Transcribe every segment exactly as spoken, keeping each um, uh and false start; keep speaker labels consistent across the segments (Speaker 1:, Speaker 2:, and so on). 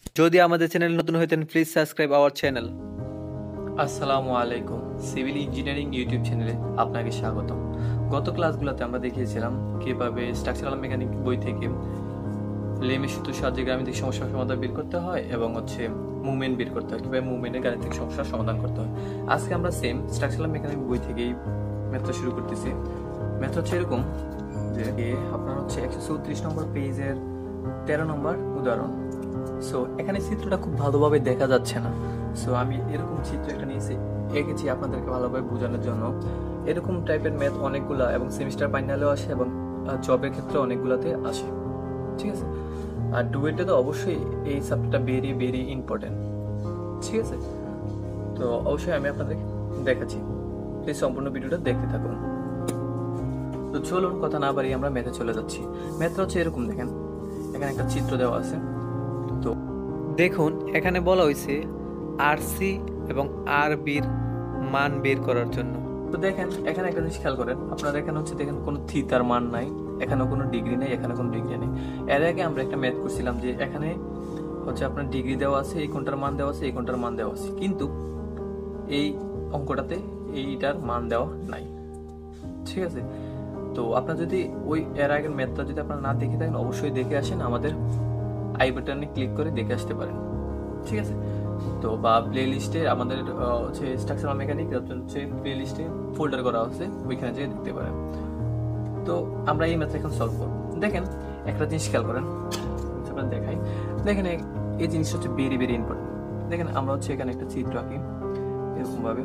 Speaker 1: যদি আমাদের চ্যানেল নতুন হইতেন প্লিজ সাবস্ক্রাইব আওয়ার চ্যানেল।
Speaker 2: আসসালামু আলাইকুম, সিভিল ইঞ্জিনিয়ারিং ইউটিউব চ্যানেলে আপনাকে স্বাগতম। গত ক্লাসগুলোতে আমরা দেখিয়েছিলাম কিভাবে স্ট্রাকচারাল মেকানিক বই থেকে লেমের সূত্র সাহায্যে গাণিতিক সমস্যার সমাধান বের করতে হয় এবং হচ্ছে মুভমেন্ট বের করতে হয়, কিভাবে মুভমেন্টের গাণিতিক সমস্যার সমাধান করতে হয়। আজকে আমরা সেম স্ট্রাকচারাল মেকানিক বই থেকেই ম্যাথটা শুরু করতেছি। ম্যাথ হচ্ছে এরকম যে আপনার হচ্ছে একশো চৌত্রিশ নম্বর পেজের তেরো নম্বর উদাহরণ। সো এখানে চিত্রটা খুব ভালোভাবে দেখা যাচ্ছে না, সো আমি এরকম চিত্র একটা নিয়েছি এঁকেছি আপনাদেরকে ভালোভাবে বোঝানোর জন্য। এরকম টাইপের ম্যাথ অনেকগুলা এবং সেমিস্টার ফাইনালেও আসে এবং জবের ক্ষেত্রে অনেকগুলাতে আসে, ঠিক আছে। আর ডুয়েটে তো অবশ্যই এই সাবজেক্টটা ভেরি ভেরি ইম্পর্টেন্ট, ঠিক আছে। তো অবশ্যই আমি আপনাদের দেখাচ্ছি, প্লিজ সম্পূর্ণ ভিডিওটা দেখতে থাকুন। তো চলুন কথা না বাড়িয়ে আমরা ম্যাথে চলে যাচ্ছি। ম্যাথটা হচ্ছে এরকম, দেখেন এখানে একটা চিত্র দেওয়া আছে। তো
Speaker 1: দেখুন এখানে বলা হয়েছে আর সি এবং আর বির মান বের করার জন্য।
Speaker 2: তো দেখেন এখানে একটা জিনিস খেয়াল করেন, আপনারা এখানে হচ্ছে দেখেন কোনো থিতার মান নাই, এখানে কোনো ডিগ্রি নেই, এখানে কোনো ডিগ্রি নেই। এর আগে আমরা একটা ম্যাথ করছিলাম যে এখানে হচ্ছে আপনার ডিগ্রি দেওয়া আছে, এই কোনটার মান দেওয়া আছে, এই কোনটার মান দেওয়া আছে, কিন্তু এই অঙ্কটাতে এইটার মান দেওয়া নাই, ঠিক আছে। তো আপনার যদি ওই এর আগের ম্যাথটা যদি আপনারা না দেখে থাকেন অবশ্যই দেখে আসেন, আমাদের আই বাটনে ক্লিক করে দেখে আসতে পারেন, ঠিক আছে। তো বা প্লে লিস্টে আমাদের হচ্ছে স্ট্রাকচারাল মেকানিক হচ্ছে প্লে লিস্টে ফোল্ডার করা আছে, ওইখানে যেয়ে দেখতে পারেন। তো আমরা এই ম্যাথটা এখন সলভ করব। দেখেন একটা জিনিস খেয়াল করেন, আপনাদের দেখাই। দেখেন এই জিনিসটা হচ্ছে ভেরি ভেরি ইম্পর্টেন্ট। দেখেন আমরা হচ্ছে এখানে একটা চিত্র আঁকি এরকম ভাবে।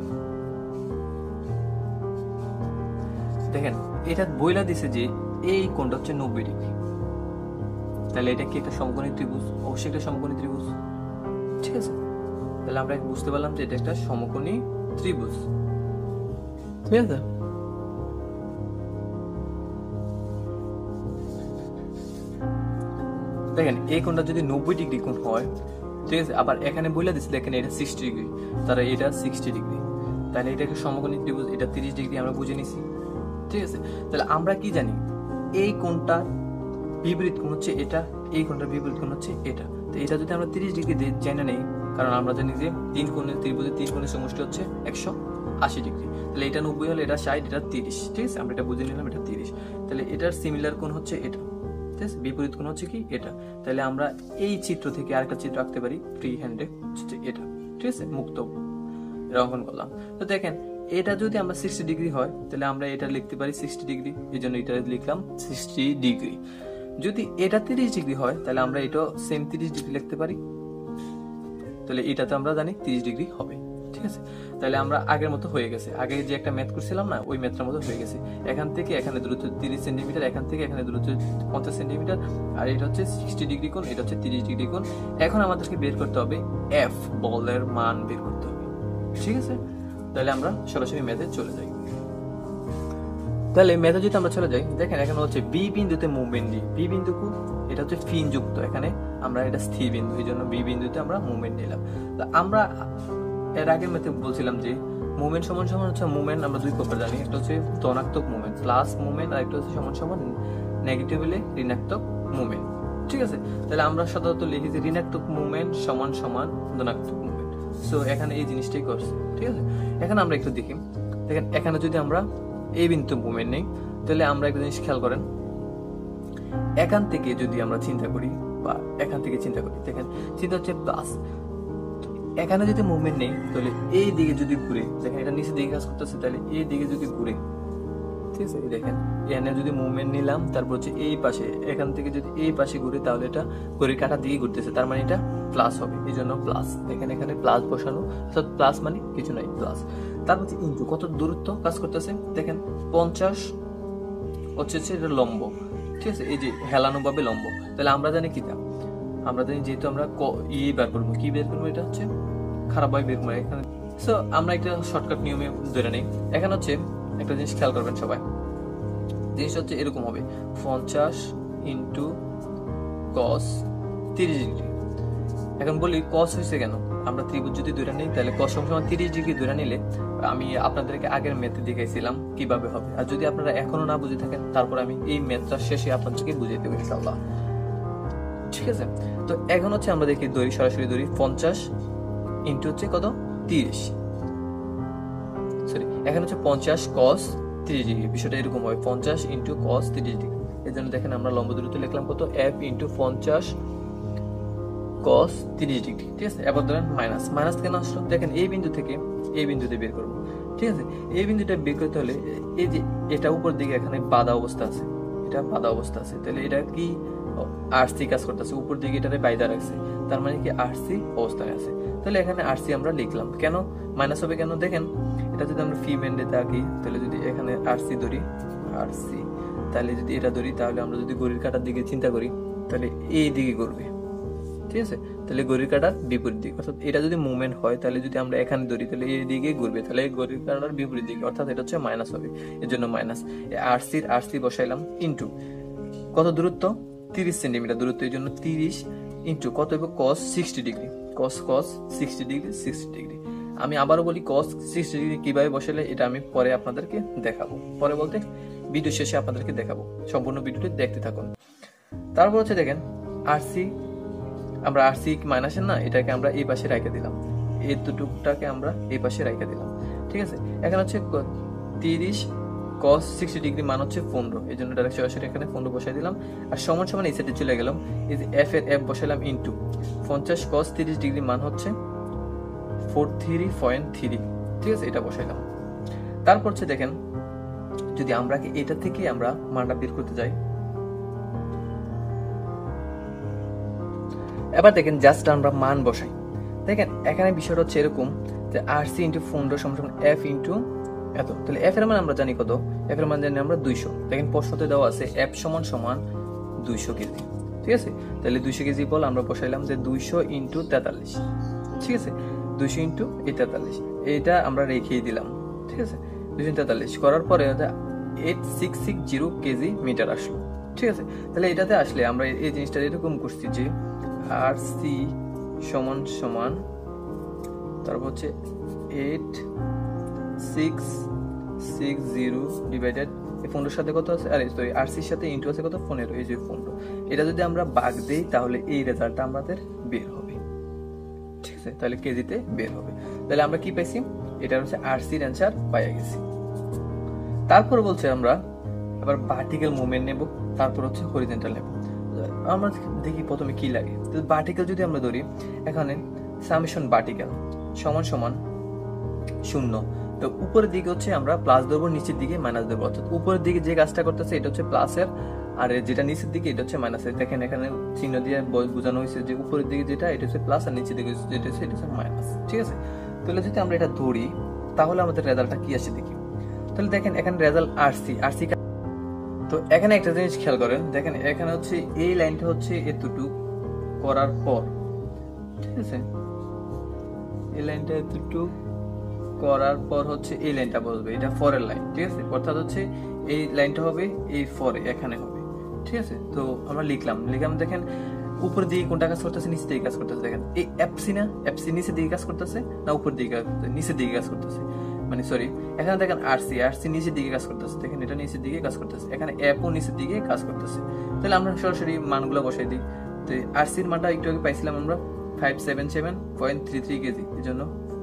Speaker 2: দেখেন এটা বইলা দিছে যে এই কোণটা হচ্ছে নব্বই ডিগ্রি, তাহলে এটা কি একটা সমকোণী ত্রিভুজ? অবশ্যই একটা সমকোণী ত্রিভুজ, ঠিক আছে। তাহলে আমরা বুঝতে পারলাম যে এটা একটা সমকোণী ত্রিভুজ, ঠিক আছে। দেখেন এই কোণটা যদি নব্বই ডিগ্রি কোণ হয়, ঠিক আছে, আবার এখানে বলে দিচ্ছে দেখেন এটা সিক্সটি ডিগ্রি, তাহলে এটা সিক্সটি ডিগ্রি, তাহলে এটা একটা সমকোণী ত্রিভুজ, এটা তিরিশ ডিগ্রি আমরা বুঝে নিছি, ঠিক আছে। তাহলে আমরা কি জানি এই কোণটা বিপরীত কোণ হচ্ছে এটা, এই কোণটার বিপরীত কোণ হচ্ছে এটা। তো এটা যদি আমরা তিরিশ ডিগ্রি জেনে নেই, কারণ আমরা জানি যে তিন কোণের ত্রিভুজের তিন কোণের সমষ্টি হচ্ছে একশো আশি ডিগ্রি, তাহলে এটা নব্বই হলে এটা ষাট, এটা তিরিশ, ঠিক আছে। আমরা এটা বুঝে নিলাম এটা তিরিশ, তাহলে এটার সিমিলার কোণ হচ্ছে এটা, ঠিক আছে, বিপরীত কোণ হচ্ছে কি এটা। তাহলে আমরা এই চিত্র থেকে আরেকটা চিত্র আঁকতে পারি ফ্রি হ্যান্ডে, হচ্ছে এটা, ঠিক আছে, মুক্ত অঙ্কন করলাম। তো দেখেন এটা যদি আমরা সিক্সটি ডিগ্রি হয় তাহলে আমরা এটা লিখতে পারি সিক্সটি ডিগ্রি, এই জন্য এটা লিখলাম সিক্সটি ডিগ্রি। যদি এটা তিরিশ ডিগ্রি হয় তাহলে আমরা এটা সেম তিরিশ ডিগ্রি লিখতে পারি, তাহলে এটাতে আমরা জানি তিরিশ ডিগ্রি হবে, ঠিক আছে। তাহলে আমরা আগের মতো হয়ে গেছে, আগে যে একটা ম্যাথ করছিলাম না ওই ম্যাথটার মতো হয়ে গেছে। এখান থেকে এখানে দূরত্ব তিরিশ সেন্টিমিটার, এখান থেকে এখানে দূরত্ব পঞ্চাশ সেন্টিমিটার, আর এটা হচ্ছে সিক্সটি ডিগ্রি কোণ, এটা হচ্ছে তিরিশ ডিগ্রি কোণ। এখন আমাদেরকে বের করতে হবে এফ, বলের মান বের করতে হবে, ঠিক আছে। তাহলে আমরা সরাসরি ম্যাথে চলে যাই। তাহলে ম্যাথে যদি আমরা চলে যাই, দেখেন এখানে হচ্ছে বি বিন্দুতে মুভমেন্ট নিই। বি বিন্দু এটা হচ্ছে ফিন যুক্ত, এখানে আমরা এটা স্থির বিন্দু, এই জন্য বি বিন্দুতে আমরা মুভমেন্ট নিলাম। আমরা এর আগের ম্যাথে বলছিলাম যে মুভমেন্ট সমান সমান হচ্ছে মুভমেন্ট আমরা দুই প্রকার জানি, একটা হচ্ছে ধনাত্মক মুভমেন্ট প্লাস মুভমেন্ট, আর একটা হচ্ছে সমান সমান নেগেটিভ হলে ঋণাত্মক মুভমেন্ট, ঠিক আছে। তাহলে আমরা সাধারণত লিখি যে ঋণাত্মক মুভমেন্ট সমান সমান ধনাত্মক মুভমেন্ট। সো এখানে এই জিনিসটাই করছে, ঠিক আছে। এখানে আমরা একটু দেখি, দেখেন এখানে যদি আমরা এই বিন্দু মুভমেন্ট নেই তাহলে আমরা একটা জিনিস খেয়াল করেন, এখান থেকে যদি আমরা চিন্তা করি বা এখান থেকে চিন্তা করি, দেখেন চিন্তা হচ্ছে প্লাস, এখানে যদি মুভমেন্ট নেই তাহলে এই দিকে যদি ঘুরে, দেখেন এটা নিচে দিকে কাজ করতেছে, তাহলে এই দিকে যদি ঘুরে, ঠিক আছে, দেখেন এখানে যদি মুভমেন্ট নিলাম তারপর হচ্ছে এই পাশে, এখান থেকে যদি এই পাশে ঘুরে তাহলে এটা ঘড়ির কাঁটার দিকে ঘুরতেছে, তার মানে এটা প্লাস হবে, এই জন্য প্লাস। দেখেন এখানে প্লাস বসানো, অর্থাৎ প্লাস মানে কিছু নাই, প্লাস। তারপর হচ্ছে ইনটু কত দূরত্ব কাজ করতেছে, দেখেন পঞ্চাশ হচ্ছে এটা লম্ব, ঠিক আছে, এই যে হেলানো ভাবে লম্ব। তাহলে আমরা জানি কি, আমরা জানি যেহেতু আমরা ই বের করবো, কি বের করবো, এটা হচ্ছে খারাপ ভাবে বের করবো এখানে। সো আমরা একটা শর্টকাট নিয়মে ধরে নেই। এখানে হচ্ছে একটা জিনিস খেয়াল করবেন সবাই, জিনিসটা হচ্ছে এরকম হবে পঞ্চাশ ইন্টু কস তিরিশ ডিগ্রি। এখন বলি কস হয়েছে কেন, আমরা ত্রিভুজ যদি ধরে নিই তাহলে কস সমান তিরিশ ডিগ্রি ধরে নিলে আমি আপনাদেরকে আগের ম্যাথে দেখাইছিলাম কিভাবে হবে। আর যদি আপনারা এখনো না বুঝে থাকেন তারপর আমি এই ম্যাথটা শেষে আপনাদেরকে বুঝিয়ে দেবো ইনশাআল্লাহ, ঠিক আছে। তো এখন হচ্ছে আমরা দেখি ধরি, সরাসরি ধরি পঞ্চাশ ইন্টু হচ্ছে কত তিরিশ, সরি এখন হচ্ছে পঞ্চাশ কস তিরিশ ডিগ্রি, বিষয়টা এরকম হয় পঞ্চাশ ইন্টু কস তিরিশ ডিগ্রি। এই জন্য দেখেন আমরা লম্ব দূরত্ব লিখলাম কত এফ ইন্টু পঞ্চাশ কস তিরিশ ডিগ্রি, ঠিক আছে। এবার ধরেন মাইনাস, মাইনাস কেন আসলো দেখেন এই বিন্দু থেকে এই বিন্দুতে বের করবো, ঠিক আছে। এই বিন্দুটা বের করতে হলে এই যে এটা উপর দিকে এখানে বাধা অবস্থা আছে, এটা বাধা অবস্থা আছে, তাহলে এটা কি আরসি কাজ করতেছে, উপর দিকে এটারে বাইদা রাখছে, তার মানে কি আরসি অবস্থায় আছে। তাহলে এখানে আরসি আমরা লিখলাম, কেন মাইনাস হবে কেন দেখেন, এটা যদি আমরা ফি ব্যান্ডে থাকি তাহলে যদি এখানে আরসি ধরি আরসি, তাহলে যদি এটা ধরি তাহলে আমরা যদি ঘড়ির কাঁটার দিকে চিন্তা করি তাহলে এই দিকে ঘুরবে, ঠিক আছে। তাহলে ঘড়ির কাঁটার বিপরীত দিক, অর্থাৎ এটা যদি মুভমেন্ট হয় তাহলে যদি আমরা এখানে ধরি তাহলে এই দিকে ঘুরবে, তাহলে ঘড়ির কাঁটার বিপরীত দিকে, অর্থাৎ এটা হচ্ছে মাইনাস হবে, এর জন্য মাইনাস। আরসির আরসি বসাইলাম ইন্টু কত দূরত্ব তিরিশ সেন্টিমিটার দূরত্ব, এই জন্য তিরিশ ইন্টু কত হবে cos sixty degree, cos cos sixty degree sixty degree. আমি আবারও বলি কস সিক্সটি ডিগ্রি কিভাবে বসালে এটা আমি পরে আপনাদেরকে দেখাবো, পরে বলতে ভিডিও শেষে আপনাদেরকে দেখাবো, সম্পূর্ণ ভিডিওটি দেখতে থাকুন। তারপর হচ্ছে দেখেন আরসি, আমরা আরসি মাইনাসের না, এটাকে আমরা এই পাশে রেখে দিলাম, এই দুটোটাকে আমরা এই পাশে রেখে দিলাম, ঠিক আছে। এখন হচ্ছে তিরিশ কস সিক্সটি ডিগ্রি মান হচ্ছে পনেরো, এই জন্য ডাইরেক্ট সরাসরি এখানে পনেরো বসাই দিলাম, আর সমান সমান এই সাইডে চলে গেলাম, এই যে এফ এর এফ বসাইলাম ইন্টু পঞ্চাশ কস তিরিশ ডিগ্রি মান হচ্ছে ফোর থ্রি পয়েন্ট থ্রি, ঠিক আছে, এটা বসাইলাম। তারপর হচ্ছে দেখেন যদি আমরা কি এটা থেকে আমরা মানটা বের করতে যাই, এবার দেখেন জাস্ট আমরা মান বসাই, দেখেন এখানে বিষয়টা হচ্ছে এরকম যে আরসি ইন্টু পনেরো সমান সমান এফ ইন্টু এত, তাহলে এফ এর মান আমরা জানি কত, এফ এর মান জানি আমরা দুইশো, দেখেন প্রশ্নতে দেওয়া আছে এফ সমান সমান দুইশো কেজি, ঠিক আছে। তাহলে দুইশো কেজি বল আমরা বসাইলাম যে দুইশো ইন্টু তেতাল্লিশ, ঠিক আছে, দুইশো ইন্টু এই তেতাল্লিশ, এইটা আমরা রেখেই দিলাম, ঠিক আছে। দুইশো তেতাল্লিশ করার পরে eight six six zero KG metre আসলো, ঠিক আছে। তাহলে এটাতে আসলে আমরা এই জিনিসটা এরকম করছি যে আর সি সমান সমান তারপর হচ্ছে eight six six zero divided এই পনেরোর সাথে কত আছে, আরে সরি আর সির সাথে ইন্টু আছে কত পনেরো, এই যে পনেরো, এটা যদি আমরা ভাগ দেই তাহলে এই রেজাল্টটা আমাদের বের হবে, ঠিক আছে। তাহলে কেজিতে বের হবে, তাহলে আমরা কি পাইছি, এটা হচ্ছে আর সির অ্যান্সার পাইয়া গেছি। তারপর বলছে আমরা আবার ভার্টিক্যাল মুভমেন্ট নেব, তারপর হচ্ছে হরিজন্টাল নেব। আমরা দেখি প্রথমে কি লাগে, তো ভার্টিক্যাল যদি আমরা ধরি এখানে সামেশন ভার্টিক্যাল সমান সমান শূন্য, তো উপরের দিকে হচ্ছে আমরা প্লাস ধরবো, নিচের দিকে মাইনাস ধরবো, অর্থাৎ উপরের দিকে যে কাজটা করতেছে এটা হচ্ছে প্লাসের, আর যেটা নিচের দিকে এটা হচ্ছে মাইনাসের। দেখেন এখানে চিহ্ন দিয়ে বোঝানো হয়েছে যে উপরের দিকে যেটা এটা হচ্ছে প্লাস আর নিচের দিকে যেটা হচ্ছে এটা হচ্ছে মাইনাস, ঠিক আছে। তাহলে যদি আমরা এটা ধরি তাহলে আমাদের রেজাল্টটা কি আসে দেখি, তাহলে দেখেন এখানে রেজাল্ট আরসি আরসি তো এখানে একটা জিনিস খেয়াল করেন, দেখেন এখানে হচ্ছে এই লাইনটা হচ্ছে এতটুক করার পর, ঠিক আছে, এই লাইনটা এতটুক করার পর হচ্ছে এই লাইনটা বসবে, এটা ফরের লাইন, ঠিক আছে, অর্থাৎ হচ্ছে এই লাইনটা হবে এই ফরে এখানে হবে, ঠিক আছে। তো আমরা লিখলাম লিখলাম দেখেন উপরের দিকে কোনটা কাজ করতেছে, নিচের দিকে কাজ করতেছে, দেখেন এই এফসি না, এফসি নিচের দিকে কাজ করতেছে না উপর দিকে কাজ করতেছে, নিচের দিকে কাজ করতেছে, মানে সরি এখানে দেখেন আরসি আরসি নিচের দিকে কাজ করতেছে, দেখেন এটা নিচের দিকে কাজ করতেছে, এখানে এফও নিচের দিকে কাজ করতেছে। তাহলে আমরা সরাসরি মানগুলো বসাই দিই, তো আরসির মানটা একটু আগে পাইছিলাম আমরা five seven seven point three three KG, এই জন্য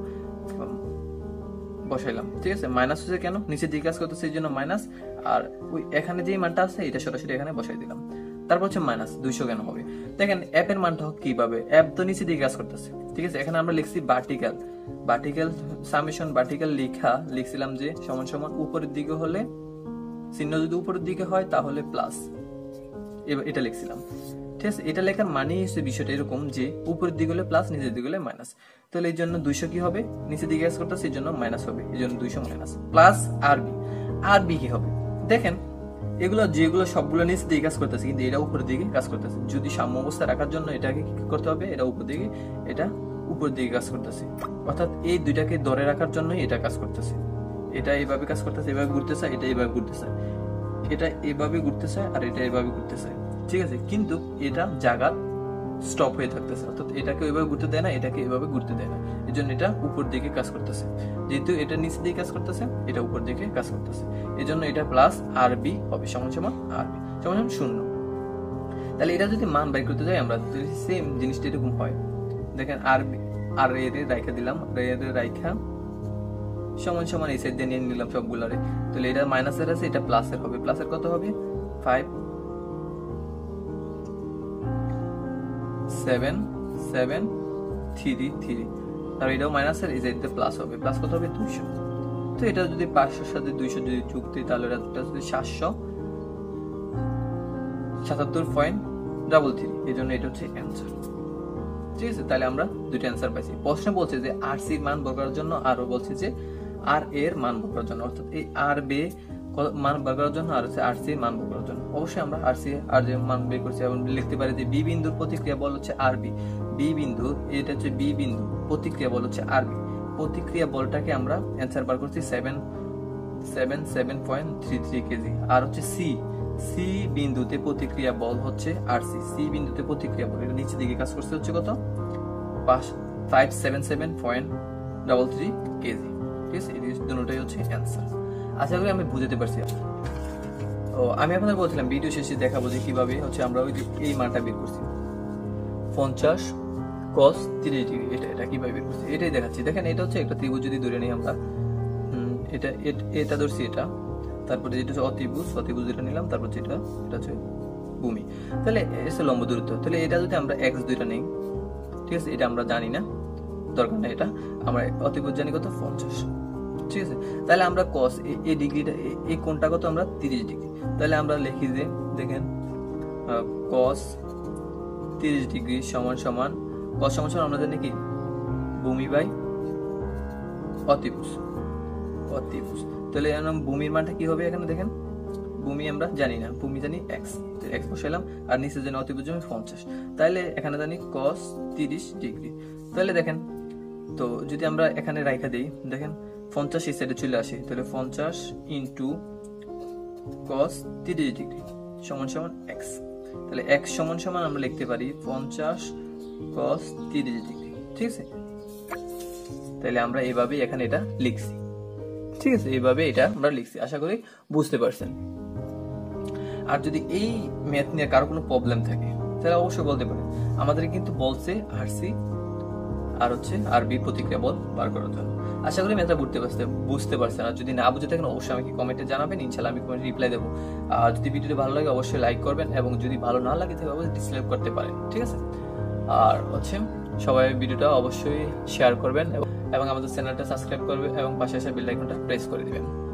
Speaker 2: বসাইলাম, ঠিক আছে। মাইনাস হচ্ছে কেন, নিচের দিকে কাজ করতেছে এই জন্য মাইনাস, আর ওই এখানে যে মানটা আছে এটা সরাসরি এখানে বসাই দিলাম। তারপর হচ্ছে মাইনাস দুইশো কেন হবে, দেখেন এফ এর মানটা কিভাবে, এফ তো নিচের দিকে কাজ করতেছে, ঠিক আছে। এখানে আমরা লিখছি ভার্টিক্যাল, ভার্টিক্যাল সামেশন ভার্টিক্যাল লেখা লিখছিলাম যে সমান সমান উপরের দিকে হলে চিহ্ন যদি উপরের দিকে হয় তাহলে প্লাস, এটা লিখছিলাম, ঠিক আছে। এটা লেখার মানে হচ্ছে বিষয়টা এরকম যে উপরের দিকে হলে প্লাস, নিচের দিকে হলে মাইনাস, তাহলে এই জন্য দুইশো কি হবে, নিচের দিকে কাজ করতেছে এই জন্য মাইনাস হবে, এই জন্য দুইশো minus plus R B, R B কি হবে দেখেন এগুলো যেগুলো সবগুলো নিচের দিকে কাজ করতেছে কিন্তু এটা উপরের দিকে কাজ করতেছে, যদি সাম্য অবস্থা রাখার জন্য এটাকে কি করতে হবে, এটা উপর দিকে এটা উপর দিকে কাজ করতেছে, অর্থাৎ এই দুইটাকে ধরে রাখার জন্যই এটা কাজ করতেছে, এটা এইভাবে কাজ করতেছে, এইভাবে ঘুরতেছে, এটা এইভাবে ঘুরতেছে, এটা এইভাবে ঘুরতেছে আর এটা এইভাবে ঘুরতেছে, ঠিক আছে। কিন্তু এটা জায়গা স্টপ হয়ে থাকতেছে, অর্থাৎ এটাকে ওইভাবে ঘুরতে দেয় না, এটাকে এভাবে ঘুরতে দেয় না, এই জন্য এটা উপর দিকে কাজ করতেছে, যেহেতু এটা নিচের দিকে কাজ করতেছে এটা উপর দিকে কাজ করতেছে, এই জন্য এটা প্লাস আর বি হবে সমান সমান আর বি সমান সমান শূন্য। তাহলে এটা যদি মান বের করতে যাই আমরা, যদি সেম জিনিসটা এরকম হয়, দেখেন আর আর এর রাইখা দিলাম, আর এর রাইখা সমান সমান এই সাইড দিয়ে নিয়ে নিলাম সবগুলারে, তাহলে এটা মাইনাসের আছে, এটা প্লাসের হবে। প্লাসের কত হবে? Five seven seven three three, আর এটাও মাইনাসের, এই সাইড দিয়ে প্লাস হবে। প্লাস কত হবে? দুইশো। তো এটা যদি পাঁচশোর সাথে দুইশো যদি যোগ দিই, তাহলে এটা যদি সাতশো সাতাত্তর পয়েন্ট ডাবল থ্রি, এই জন্য এটা হচ্ছে অ্যান্সার। ঠিক আছে, তাহলে আমরা দুইটা অ্যান্সার পাইছি। প্রশ্নে বলছে যে আর সির মান বের করার জন্য, আরও বলছে যে আর এর মান বের করার জন্য, অর্থাৎ এই আর বে মান বের করার জন্য, আর হচ্ছে আর সির মান বের করার জন্য। অবশ্যই আমরা আর সি আর যে মান বের করছি, এবং লিখতে পারি যে বি বিন্দুর প্রতিক্রিয়া বল হচ্ছে আর বি, বি বিন্দু এটা হচ্ছে বি বিন্দু, প্রতিক্রিয়া বল হচ্ছে আর বি। প্রতিক্রিয়া বলটাকে আমরা অ্যান্সার বার করছি seven seven seven point three three KG. আর হচ্ছে সি, সি বিন্দুতে প্রতিক্রিয়া বল হচ্ছে আর সি, সি বিন্দুতে প্রতিক্রিয়া বল এটা নিচের দিকে কাজ করছে হচ্ছে কত? Five seven seven point double three KG. ঠিক আছে, এই দুটোটাই হচ্ছে অ্যান্সার। আশা করি আমি বুঝতে পারছি। ও আমি আপনাদের বলছিলাম ভিডিও শেষে দেখাবো যে কিভাবে হচ্ছে আমরা ওই যে এই মানটা বের করছি, পঞ্চাশ কস তিরিশ ডিগ্রি, এটা এটা কিভাবে বের করছি এটাই দেখাচ্ছি। দেখেন এটা হচ্ছে একটা ত্রিভুজ যদি ধরে নিই আমরা, এটা এটা ধরছি, এটা তারপরে যেটা হচ্ছে অতিভুজ, অতিভুজ যেটা নিলাম, তারপর যেটা এটা হচ্ছে ভূমি, তাহলে এটা লম্ব দূরত্ব। তাহলে এটা যদি আমরা এক্স দুইটা নেই, ঠিক আছে, এটা আমরা জানি না, দরকার না, এটা আমরা অতিভুজ জানি কত? পঞ্চাশ। ঠিক আছে, তাহলে আমরা কস এই ডিগ্রিটা, এই কোণটা কত? আমরা তিরিশ ডিগ্রি। তাহলে আমরা লিখি যে দেখেন কস তিরিশ ডিগ্রি সমান সমান, কস সমান সমান আমরা জানি কি? ভূমি বাই অতিভুজ, অতিভুজ। তাহলে ভূমির মানটা কি হবে? এখানে দেখেন ভূমি আমরা জানি না, ভূমি জানি এক্স, এক্স বসাইলাম, আর নিচে জানি অতিভুজ আমি পঞ্চাশ। তাহলে এখানে জানি কস তিরিশ ডিগ্রি। তাহলে দেখেন, তো যদি আমরা এখানে রাইখা দিই, দেখেন পঞ্চাশ এই সাইডে চলে আসে, তাহলে পঞ্চাশ ইন্টু কস তিরিশ ডিগ্রি সমান সমান এক্স। তাহলে এক্স সমান সমান আমরা লিখতে পারি পঞ্চাশ কস তিরিশ ডিগ্রি। ঠিক আছে, তাহলে আমরা এইভাবে এখানে এটা লিখছি। ঠিক আছে, এইভাবে এটা আমরা লিখছি, আশা করি বুঝতে পারছেন। আর যদি এই ম্যাথ নিয়ে কারো কোনো প্রবলেম থাকে তাহলে অবশ্যই বলতে পারেন। আমাদের কিন্তু বলছে আর সি আর হচ্ছে আর বি প্রতিক্রিয়া বল বার করার জন্য। আশা করি ম্যাথটা বুঝতে পারছে বুঝতে পারছেন। আর যদি না বুঝে থাকেন অবশ্যই আমাকে কমেন্টে জানাবেন, ইনশাআল্লাহ আমি কমেন্টে রিপ্লাই দেবো। আর যদি ভিডিওটি ভালো লাগে অবশ্যই লাইক করবেন, এবং যদি ভালো না লাগে তাহলে অবশ্যই ডিসলাইক করতে পারেন। ঠিক আছে, আর হচ্ছে সবাই ভিডিওটা অবশ্যই শেয়ার করবেন, এবং আমাদের চ্যানেলটা সাবস্ক্রাইব করবেন, এবং পাশে আসা বেল আইকনটা প্রেস করে দিবেন।